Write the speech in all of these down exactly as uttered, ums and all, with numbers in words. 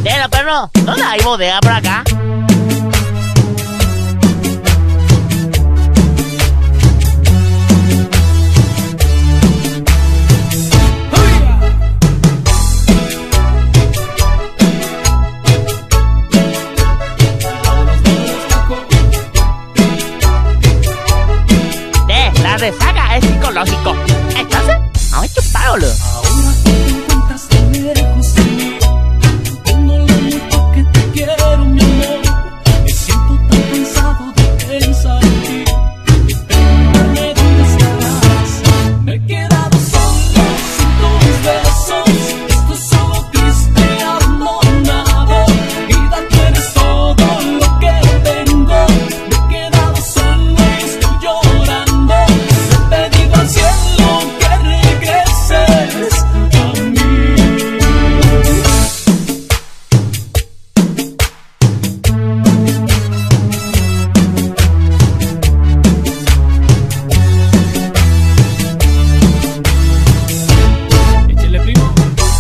Pero, perro, ¿dónde hay bodega por acá? La resaca es psicológico. Entonces, vamos a chupar, boludo. Ahora que te encuentras tan lejos de mí, entiendo lo mucho que te quiero, mi amor. Me siento tan cansado de pensar en ti. Dime dónde estarás. Me he quedado solo sin tus besos. Estoy solo triste, abandonado. Vida, tienes todo lo que tengo. Me he quedado solo y estoy llorando. Al cielo que regreses a mí. Échale, primo.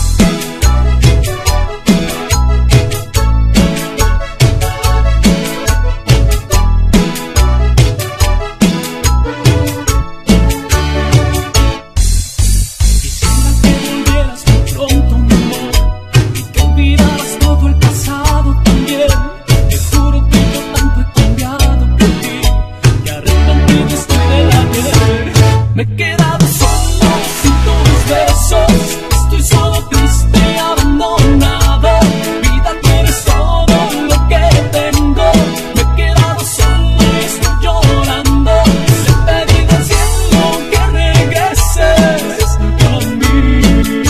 Me he quedado solo sin tus besos. Estoy solo triste, abandonado. Vida, tienes todo lo que tengo. Me he quedado solo y estoy llorando. Le he pedido al cielo que regreses a mí.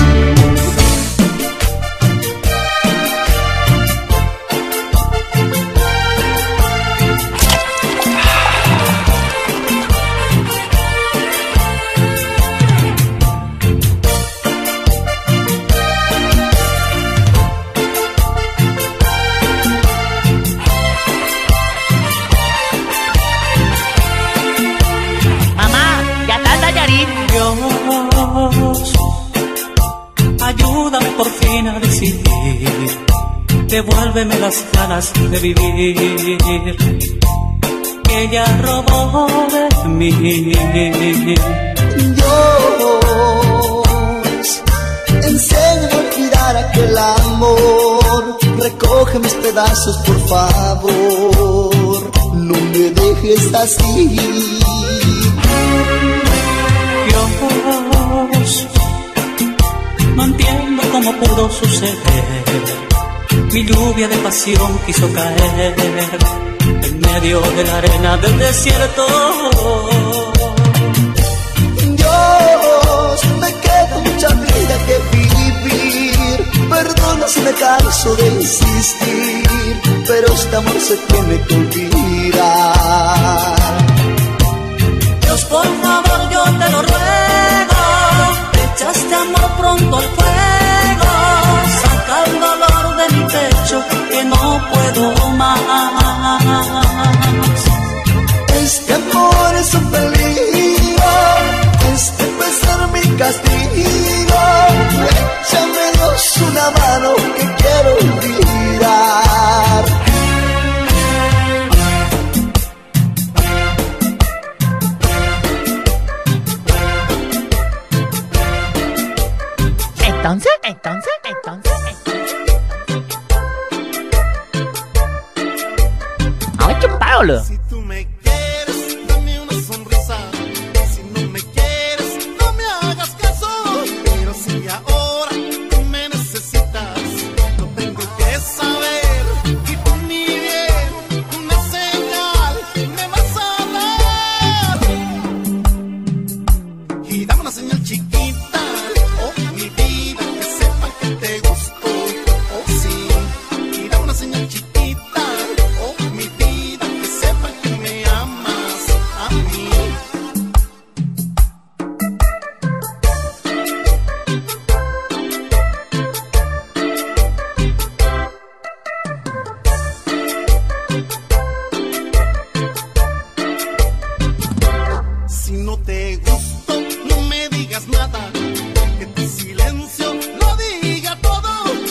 Dios, ayúdame por fin a decidir, devuélveme las ganas de vivir, que ella robó de mí. Dios, enséñame a olvidar aquel amor, recoge mis pedazos por favor, no me dejes así. Dios, no entiendo cómo pudo suceder. Mi lluvia de pasión quiso caer en medio de la arena del desierto. Dios, me queda mucha vida que vivir. Perdona si me canso de insistir, pero este amor se tiene que olvidar. Dios, por favor, yo te lo ruego, echaste amor pronto al fuego, saca el dolor de mi pecho que no puedo más. Este amor es un peligro, este puede ser mi castigo. Échame Dios una mano que quiero olvidar. Entonces, entonces, entonces, entonces. Vamos a chupar, boludo. Si tú me quieres, dame una sonrisa. Si no me quieres, no me hagas caso. Pero si ahora tú me necesitas, lo tengo que saber. Y por mi bien, una señal me vas a dar. Y dame una señal chiquita. Oh, mi vida, que sepa que te gustó. Oh, sí. Y dame una señal chiquita. Oh, mi vida, que sepa que me amas a mí. Si no te gustó, no me digas nada. Que tu silencio lo diga todo.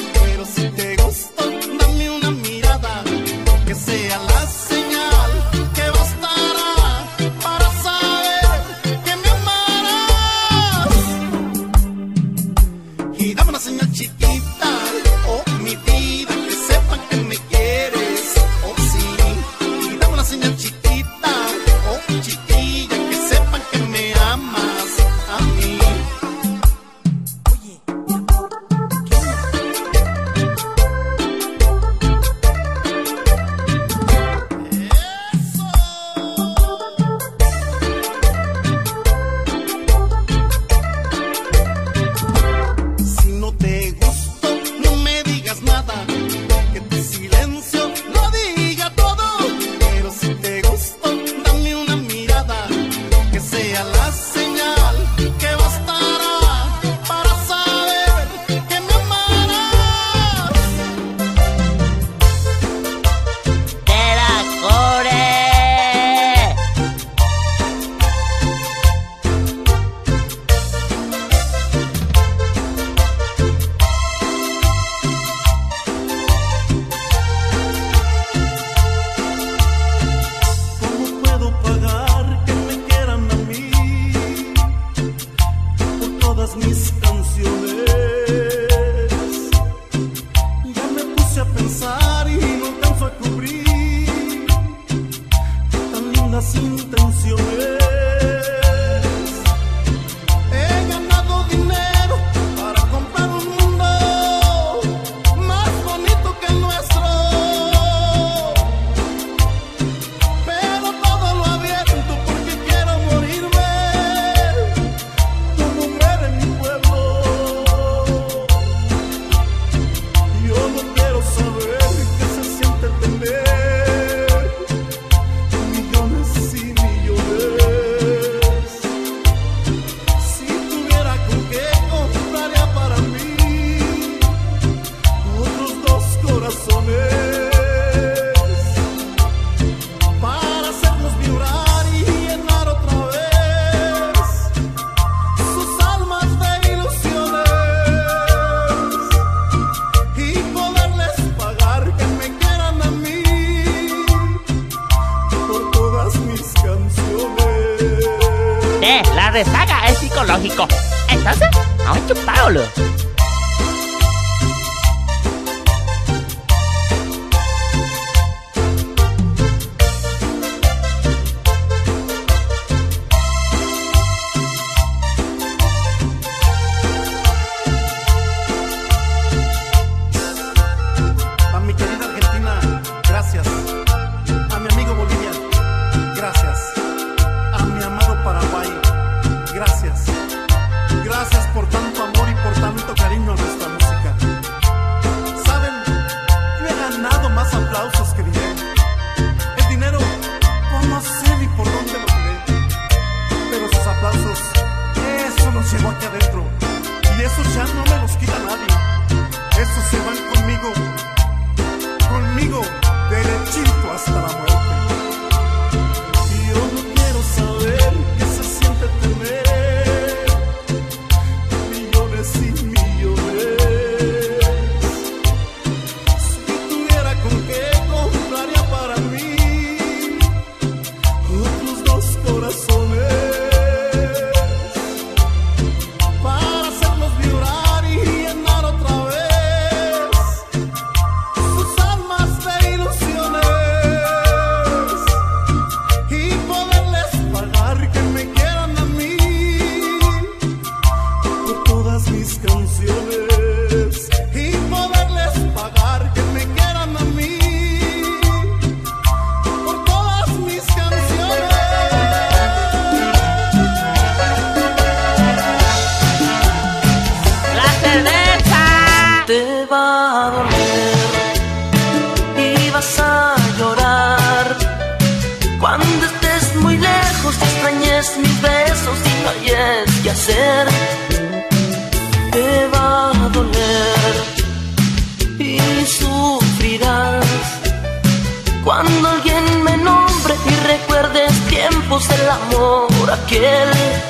rezaga es psicológico. Entonces, vamos a chuparlo. Te va a doler y sufrirás cuando alguien me nombre y recuerdes tiempos del amor aquel.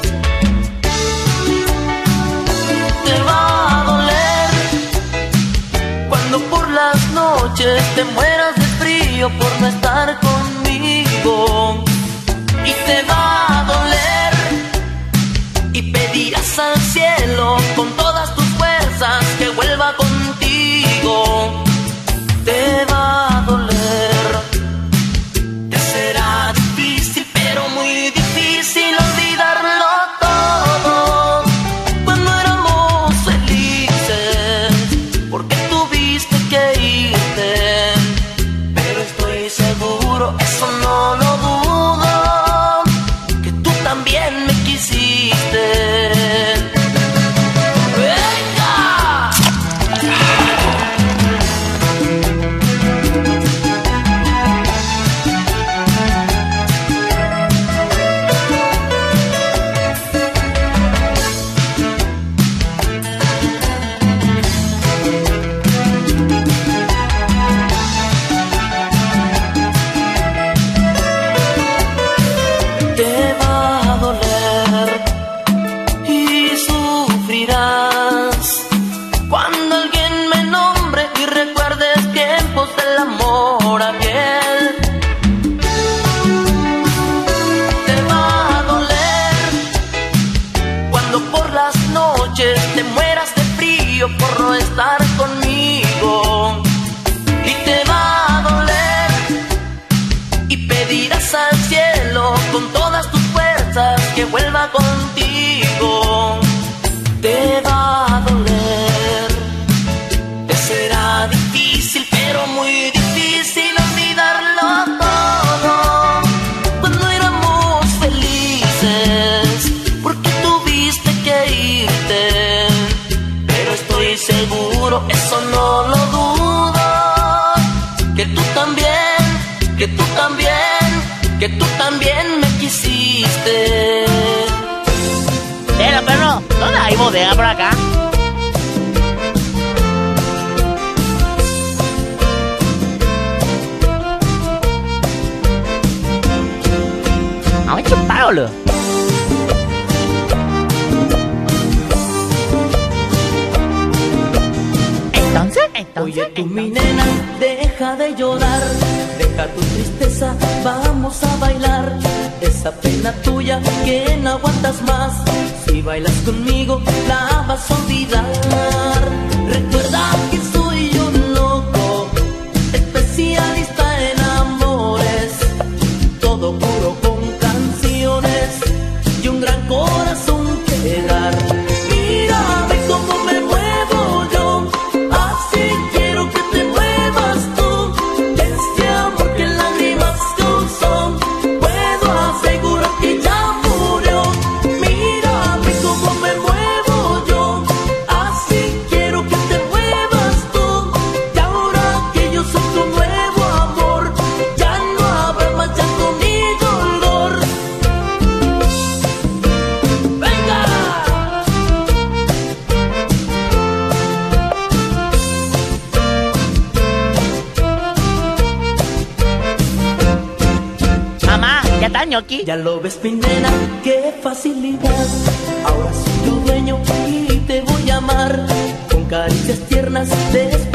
Te va a doler cuando por las noches te mueras de frío por no estar conmigo. Y te va a doler y pedirás al cielo con todas tus fuerzas que vuelva contigo. Te va a doler, te será difícil, pero muy difícil olvidarlo todo. Cuando éramos felices, porque tuviste que irte, pero estoy seguro, eso no lo dudo, que tú también me quisiste. Te mueras de frío por no estar conmigo. Y te va a doler y pedirás al cielo con todas tus fuerzas que vuelva contigo. Te va a doler, te será difícil, pero muy difícil olvidarlo todo. Cuando éramos felices, porque tuviste que irte, pero estoy seguro, eso no lo dudo, que tú también, que tú también, que tú también me quisiste. Pero perro, ¿dónde hay bodega por acá? Vamos a chuparlo. Entonces, entonces, oye tú, mi nena, deja de llorar, deja tu tristeza, vamos a bailar. esa pena tuya que no aguantas más. Si bailas conmigo la vas a olvidar. Recuerda que soy un loco, especialista en amores, todo puro con canciones y un gran corazón que dar. Mírame cómo me muevo yo, así quiero que te muevas tú. Este amor que lágrimas causó, puedo asegurar que ya murió. Mírame cómo me muevo yo, así quiero que te muevas tú. Y ahora que yo soy tu nuevo amor, ya no habrá más llanto ni dolor. ¡Venga! Mamá, ya está ñoqui. Ya lo ves, mi nena, qué facilidad. Ahora soy tu dueño y te voy a amar con caricias tiernas. Después